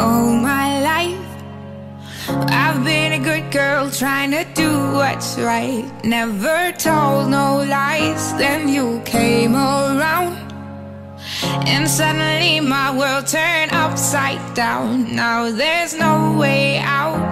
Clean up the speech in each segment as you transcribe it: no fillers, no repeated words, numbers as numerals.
all my life. I've been a good girl trying to do what's right, never told no lies. Then you came around and suddenly my world turned upside down. Now there's no way out.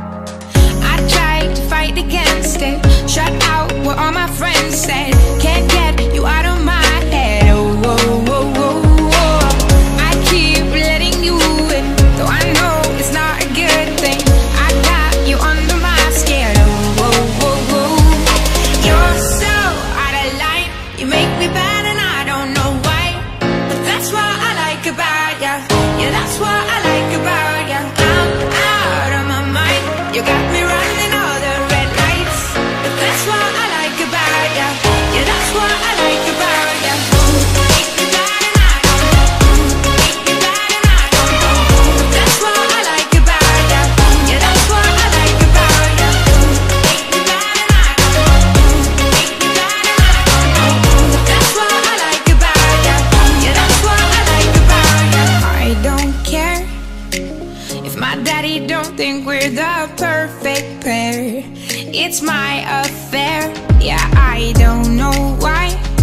I tried to fight against it, shut out what all my friends said. Can't get you out of my head. Oh, oh, oh, oh, oh. I keep letting you in, though I know it's not a good thing. I got you under my skin. Oh, oh, oh, oh. You're so out of line, you make me bad and I don't know why. But that's what I like about ya. Yeah, that's what I like about ya. I'm out of my mind, you got me running all the red lights. But that's what I like about ya. Yeah, that's what I like about ya. Make me bad and I don't know. Make me bad and I don't know. But that's what I like about ya. Yeah, that's what I like about ya. Make me bad and I don't know. Make me bad and I don't know. But that's what I like about ya. Yeah, that's what I like about ya. I don't care if my daddy don't think we're the perfect pair. It's my affair. Yeah, I don't know why.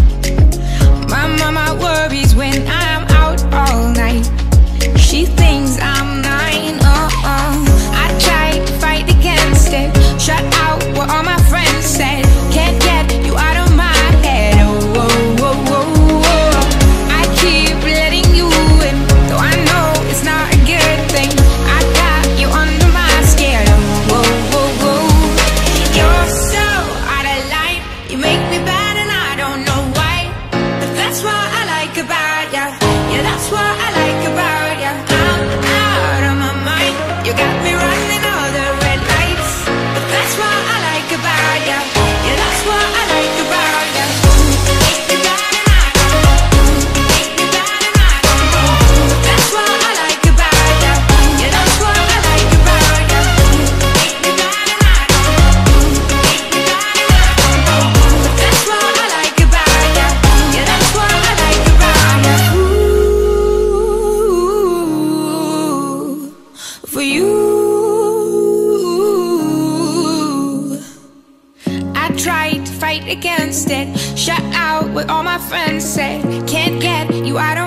My mama worries when I'm out all night. She thinks I'm 9. I tried to fight against it, shut out what all my friends said. Can't get you out of my head. Oh, oh, oh, oh, oh. I keep letting you in, though I know it's not a good thing. I got you under my skin. Oh, oh, oh, oh. You're so out of line, you make me bad and I don't know why. But that's what I like about ya. Yeah, that's what I like about ya. I'm out of my mind, you got me running all the red lights. But that's what I like about ya. Yeah, that's what I like about ya. Make me bad and I don't know. Make me bad and I don't know. But that's what I like about ya. Yeah, that's what I like about ya. Make me bad and I don't know. Make me bad and I don't know. But that's what I like about ya. Yeah, that's what I like about ya. Ooh, for you. I tried to fight against it, shut out what all my friends said. Can't get you out of